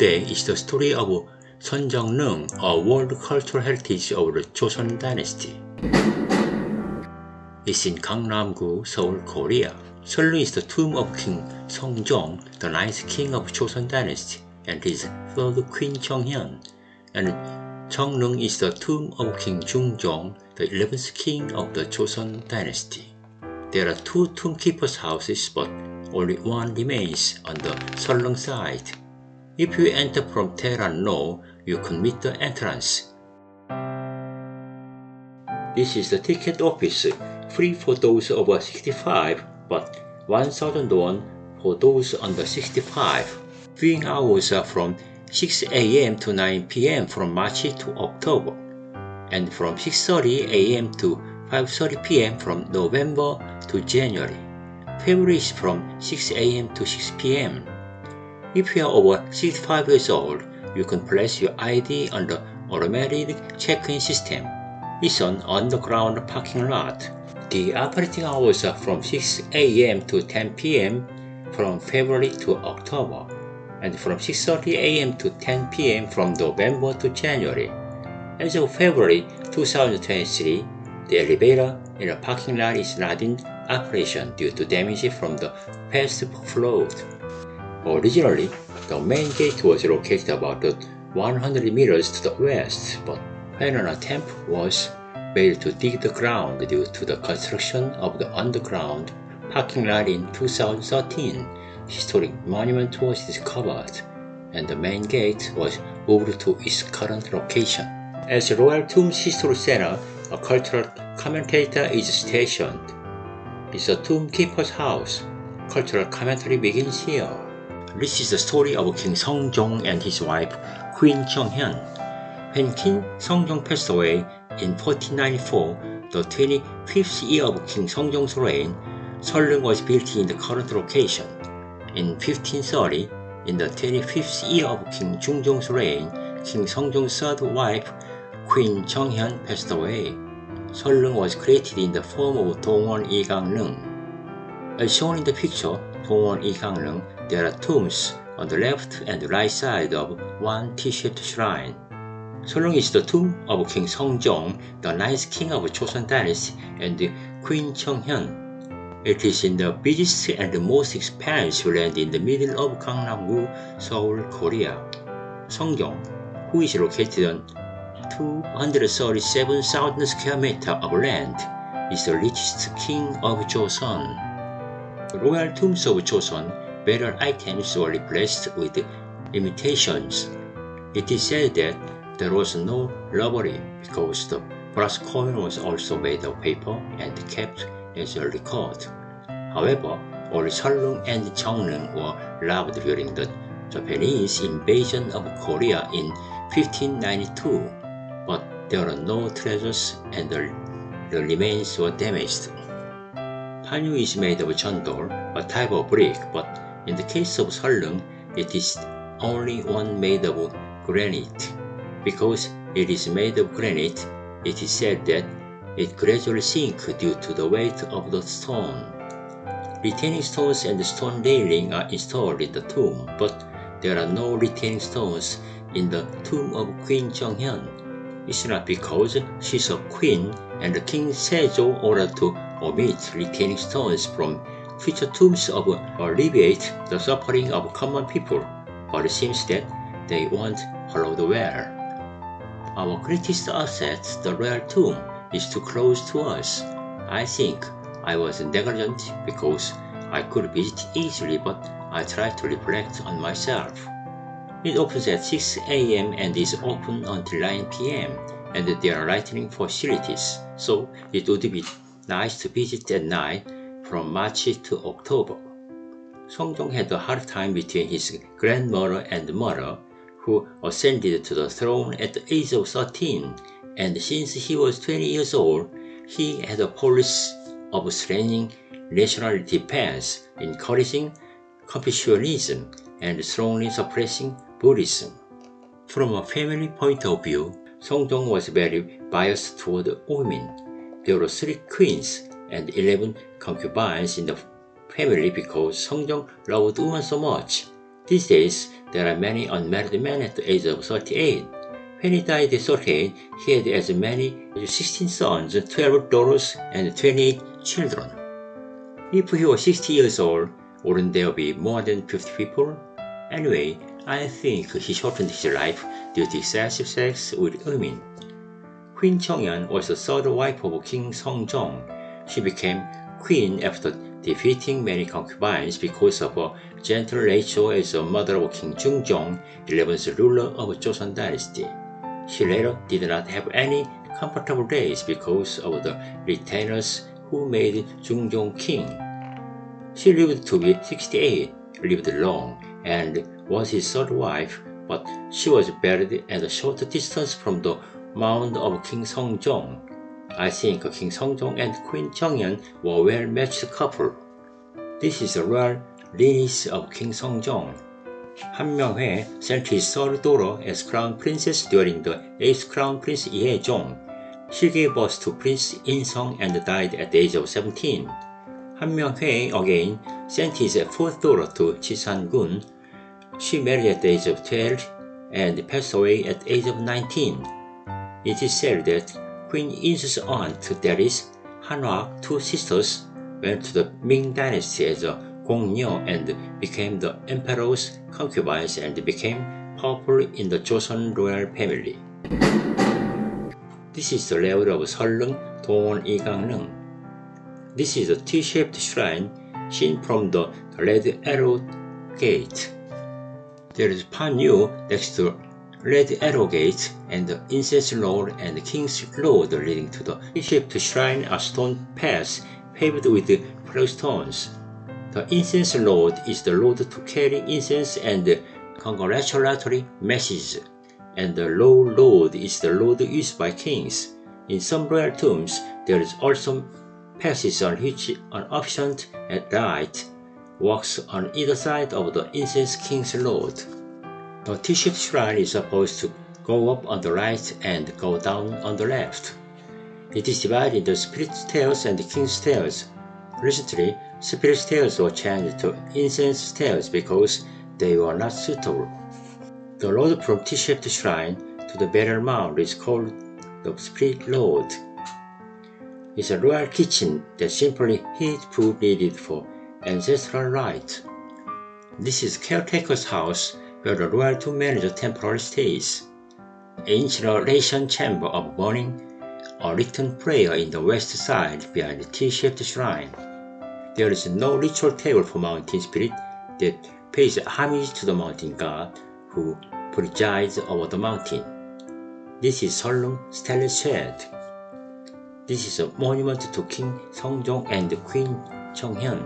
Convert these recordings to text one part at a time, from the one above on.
Today is the story of Seonjeong-neung, a world cultural heritage of the Joseon dynasty. It's in Gangnam-gu, Seoul, Korea. Seonleung is the tomb of King Seongjong, the 9th king of Joseon dynasty, and his third queen Jeonghyun. And Jeongneung is the tomb of King Jungjong, the 11th king of the Joseon dynasty. There are two tomb keepers' houses, but only one remains on the Seonleung side. If you enter from Taeran-no, you can meet the entrance. This is the ticket office, free for those over 65, but 1,000 won for those under 65. Viewing hours are from 6 a.m. to 9 p.m. from March to October, and from 6:30 a.m. to 5:30 p.m. from November to January. February is from 6 a.m. to 6 p.m. If you are over 65 years old, you can place your ID on the automated check-in system. It's an underground parking lot. The operating hours are from 6 a.m. to 10 p.m. from February to October, and from 6:30 a.m. to 10 p.m. from November to January. As of February 2023, the elevator in the parking lot is not in operation due to damage from the past flood. Originally, the main gate was located about 100 meters to the west, but when an attempt was made to dig the ground due to the construction of the underground parking lot in 2013, historic monument was discovered, and the main gate was moved to its current location. At the Royal Tombs History Center, a cultural commentator is stationed. It's a tomb keeper's house. Cultural commentary begins here. This is the story of King Seongjong and his wife, Queen Jeonghyun. When King Seongjong passed away in 1494, the 25th year of King Seongjong's reign, Seonleung was built in the current location. In 1530, in the 25th year of King Jungjong's reign, King Seongjong's third wife, Queen Jeonghyun, passed away. Seonleung was created in the form of Dongwon Ilgangneung. As shown in the picture, Dongwon Ilgangneung, there are tombs on the left and right side of one T-shaped shrine. Seonleung is the tomb of King Seongjong, the 9th king of Joseon dynasty, and Queen Jeonghyun. It is in the busiest and most expansive land in the middle of Gangnam-gu, Seoul, Korea. Seongjong, who is located on 237,000 square meters of land, is the richest king of Joseon. The royal tombs of Joseon, burial items were replaced with imitations. It is said that there was no robbery because the brass coin was also made of paper and kept as a record. However, only Seonleung and Jeongneung were robbed during the Japanese invasion of Korea in 1592, but there are no treasures and the remains were damaged. Panyu is made of jeondol, a type of brick, but in the case of Seonleung, it is only one made of granite. Because it is made of granite, it is said that it gradually sinks due to the weight of the stone. Retaining stones and stone railing are installed in the tomb, but there are no retaining stones in the tomb of Queen Jeonghyun. It's not because she's a queen and King Sejo ordered to omit retaining stones from future tombs to alleviate the suffering of common people, but it seems that they weren't followed well. Our greatest asset, the royal tomb, is too close to us. I think I was negligent because I could visit easily, but I tried to reflect on myself. It opens at 6 a.m. and is open until 9 p.m. and there are lighting facilities, so it would be nice to visit at night from March to October. Seongjong had a hard time between his grandmother and mother, who ascended to the throne at the age of 13, and since he was 20 years old, he had a policy of strengthening national defense, encouraging Confucianism, and strongly suppressing Buddhism. From a family point of view, Seongjong was very biased toward women. There were 3 queens and 11 concubines in the family because Seongjong loved women so much. These days, there are many unmarried men at the age of 38. When he died at 38, he had as many as 16 sons, 12 daughters, and 28 children. If he was 60 years old, wouldn't there be more than 50 people? Anyway, I think he shortened his life due to excessive sex with women. Queen Chonghyun was the third wife of King Seongjong. She became queen after defeating many concubines because of her gentle nature as a mother of King Jungjong, 11th ruler of Joseon dynasty. She later did not have any comfortable days because of the retainers who made Jungjong king. She lived to be 68, lived long, and was his third wife, but she was buried at a short distance from the mound of King Seongjong. I think King Seongjong and Queen Chonghyun were a well-matched couple. This is the royal lineage of King Seongjong. Han Myung-hwae sent his third daughter as crown princess during the 8th crown prince Lee Hae-jong. She gave birth to Prince In-sung and died at the age of 17. Han Myung-hwae again sent his fourth daughter to Chi San-gun. She married at the age of 12 and passed away at the age of 19. It is said that Queen In's aunt, that is, Hanwha, two sisters, went to the Ming dynasty as a Gongnyo and became the emperor's concubines and became powerful in the Joseon royal family. This is the layout of Seollung Dongwon Ilgangneung. This is a T-shaped shrine seen from the Red Arrow Gate. There is Panyu next to Red Arrow Gate, and the Incense Road and the King's Road leading to the T-shaped shrine are stone paths paved with flagstones. The Incense Road is the road to carry incense and congratulatory messages, and the Low Road is the road used by kings. In some royal tombs, there is also passage on which an officiant at right walks on either side of the Incense King's Road. The T-shaped shrine is supposed to go up on the right and go down on the left. It is divided into Spirit Stairs and King's Stairs. Recently, Spirit Stairs were changed to Incense Stairs because they were not suitable. The road from T-shaped shrine to the burial mound is called the Spirit Road. It's a royal kitchen that simply heats food needed for ancestral rites. This is caretaker's house where the royalty manager temporarily stays. Ancient oration chamber of mourning, a written prayer in the west side behind the T-shaped shrine. There is no ritual table for mountain spirit that pays homage to the mountain god who presides over the mountain. This is Seollung Stainless Shed. This is a monument to King Seongjong and Queen Chonghyun.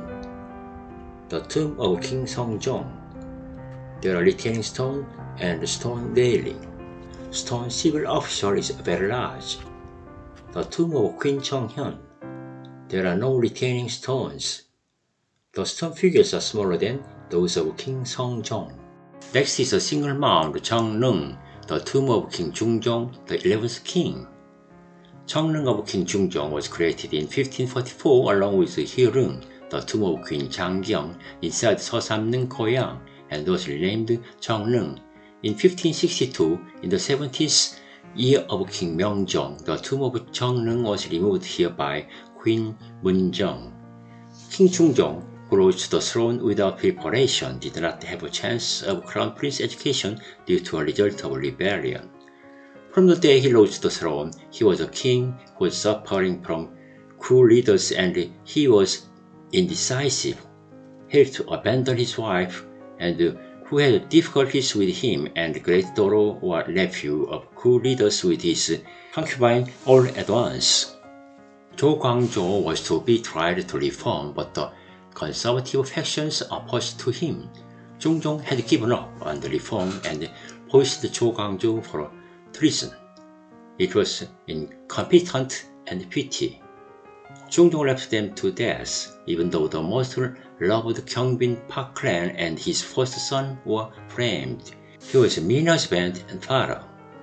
The tomb of King Seongjong. There are retaining stone and stone railing. Stone civil official is very large. The tomb of Queen Chonghyun. There are no retaining stones. The stone figures are smaller than those of King Seongjong. Next is a single mound, Cheongreung, the tomb of King Jungjong, the 11th king. Cheongreung of King Jungjong was created in 1544 along with Hyereung, the tomb of Queen Janggyung, inside Seosamneung Goyang, and was renamed Cheongreung. In 1562, in the 17th year of King Myeongjong, the tomb of Cheongreung was removed here by Queen Munjeong. King Jungjong, who rose to the throne without preparation, did not have a chance of crown prince education due to a result of rebellion. From the day he rose to the throne, he was a king who was suffering from cruel leaders and he was indecisive. He had to abandon his wife and who had difficulties with him and great daughter or nephew of cruel leaders with his concubine all at once. Jo Gwangjo was to be tried to reform, but the conservative factions opposed to him. Jungjong had given up on the reform and poisoned Jo Gwangjo for treason. It was incompetent and petty. Jungjong left them to death, even though the most loved Gyeongbin Park clan and his first son were framed. He was a mean husband and father.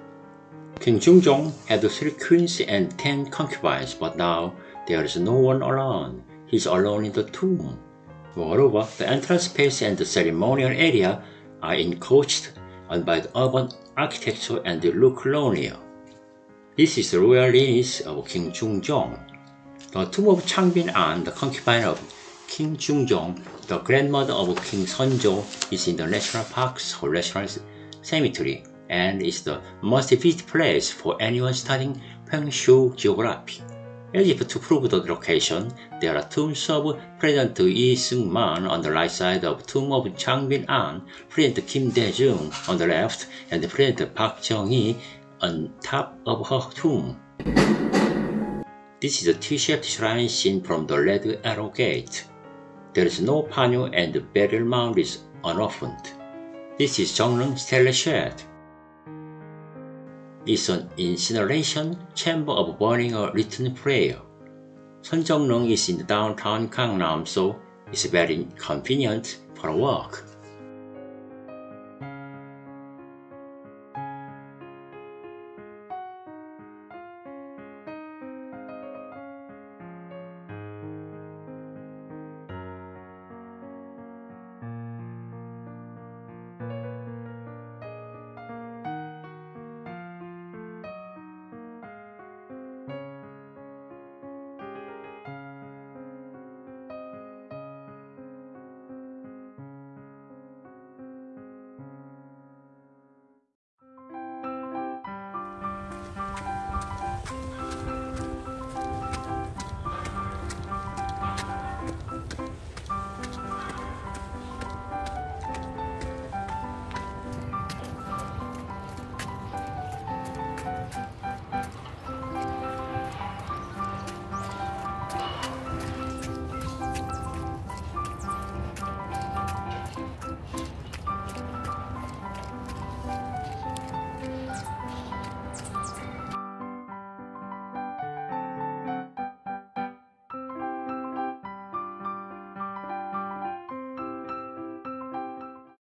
King Jungjong had 3 queens and 10 concubines, but now there is no one around. He is alone in the tomb. Moreover, the entrance space and the ceremonial area are encroached on by the urban architecture and look lonelier. This is the royal lineage of King Jungjong. The tomb of Changbin-an, the concubine of King Jungjong, the grandmother of King Seonjo, is in the National Park's National Cemetery and is the must-visit place for anyone studying Pyeongsu geography. As if to prove the location, there are tombs of President Lee Seung-man on the right side of tomb of Changbin-an, President Kim Dae-jung on the left, and President Park Chung-hee on top of her tomb. This is a T-shaped shrine seen from the Red Arrow Gate. There is no panel and the burial mound is unopened. This is Jeongreung Stele Shed. This is an incineration chamber of burning a written prayer. Seonjeongreung is in the downtown Gangnam, so it's very convenient for work.